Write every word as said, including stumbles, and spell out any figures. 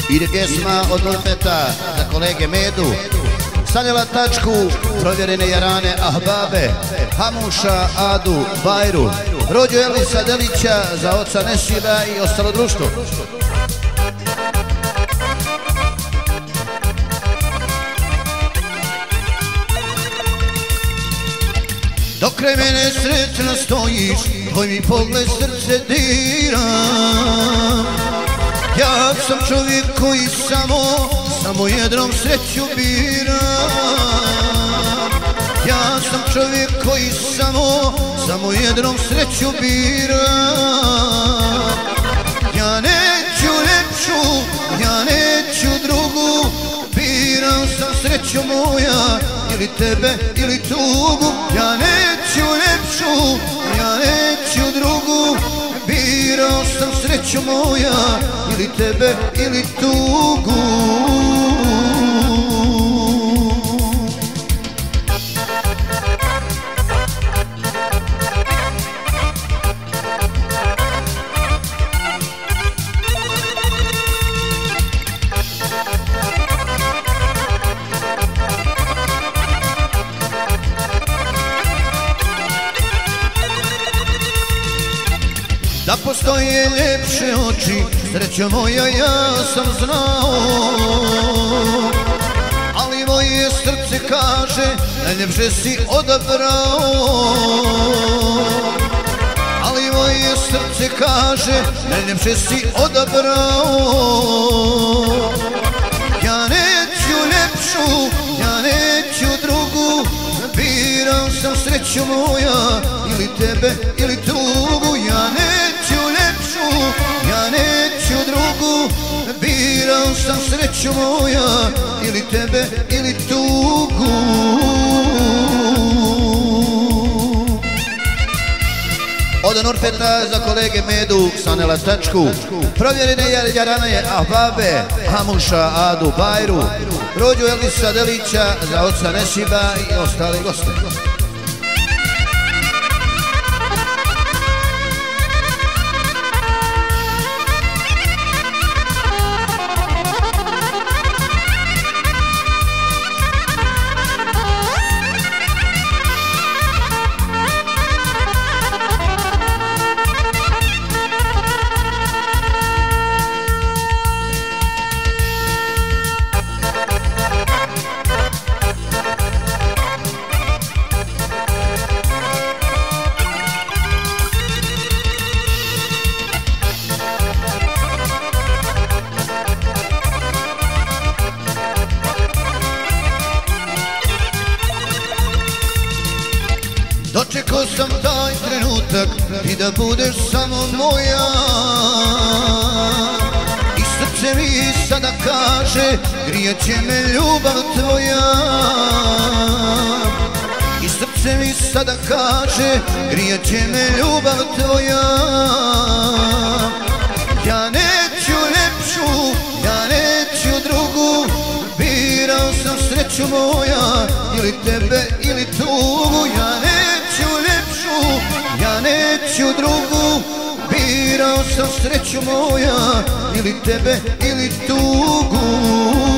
Ide pjesma od Nurfeta za kolege Medu, Sanjela Tačku, provjerene Jarane Ahbabe, Hamuša, Adu, Bajru, Rođu Elisa Delića za oca Nesiba i ostalo društvo. Dok kraj mene sretno stojiš, tvoj mi pogled srce dira. Ja sam čovjek koji samo, samo jednom sreću bira. Ja sam čovjek koji samo, samo jednom sreću bira. Ja neću lepšu, ja neću drugu, biram sam sreću moja, ili tebe ili tugu. Ja neću lepšu, ja neću drugu, birao sam sreću moja, ili tebe ili tugu. Da postoje ljepše oči, srećo moja, ja sam znao. Ali moje srce kaže, najljepše si odabrao. Ali moje srce kaže, najljepše si odabrao. Ja neću ljepšu, ja neću drugu, biram sam sreću moja, ili tebe ili tugu. Ja neću lepšu, ja neću drugu, biram sam sreću moja, ili tebe ili tugu. Od Nurfeta za kolege Medu, Sanjela Tačku, provjerene Jarane Ahbabe, Hamuša, Adu, Bajru, Rođu Elisa Delića za oca Nesiba i ostali goste. Dočekao sam taj trenutak i da budeš samo moja. I srce mi sada kaže, grijet će me ljubav tvoja. I srce mi sada kaže, grijet će me ljubav tvoja. Ja neću lepšu, ja neću drugu, birao sam sreću moja, ili tebe ili tugu. Ja neću lepšu, ja neću drugu, birao sam sreću moja, ili tebe ili tugu.